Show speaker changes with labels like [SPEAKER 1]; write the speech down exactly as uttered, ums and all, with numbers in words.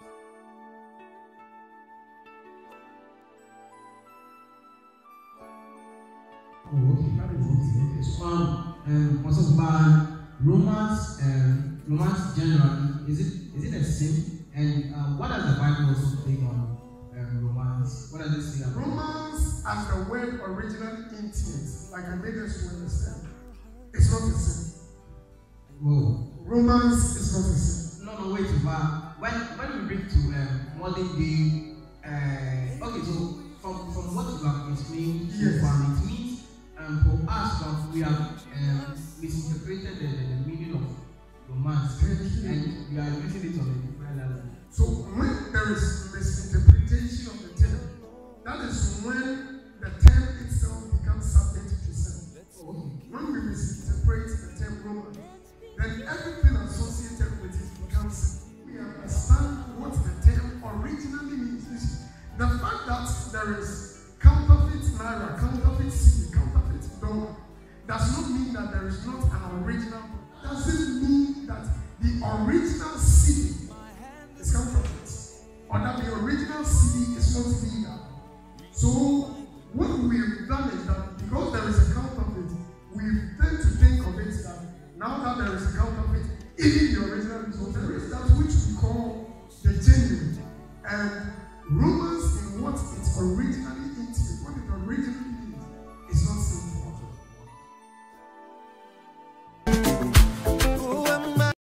[SPEAKER 1] Oh, okay, that is it. Okay, so um, um, also by romance, um, romance generally, is it is it a sin? And um, what does the Bible also take on um, romance? What does it say about
[SPEAKER 2] romance? As the word originally intimates, like I made us to understand, it's not a sin.
[SPEAKER 1] Whoa.
[SPEAKER 2] Romance is not a sin.
[SPEAKER 1] No, no, wait, but when when we read to um, modern day, uh, okay, so from from what you have explained so
[SPEAKER 2] Yes.
[SPEAKER 1] far, it means um, for us that we have um, misinterpreted the, the, the meaning of romance, and we are using it on a different level.
[SPEAKER 2] So when there is misinterpretation of the term, that is when the term itself becomes subject to sin.
[SPEAKER 1] Oh,
[SPEAKER 2] When we misinterpret the term romance, then everything associated with it becomes sin. We understand what the term originally means. The fact that there is counterfeit naira, counterfeit cedi, counterfeit dollar does not mean that there is not an original. Doesn't mean that the original cedi is counterfeit, or that the original cedi is not legal. So what we've done is that because there is a counterfeit, we tend to think of it that now that there is a counterfeit, even the original is not. There is that which we call the genuine, and romance in what it originally intimates, what it originally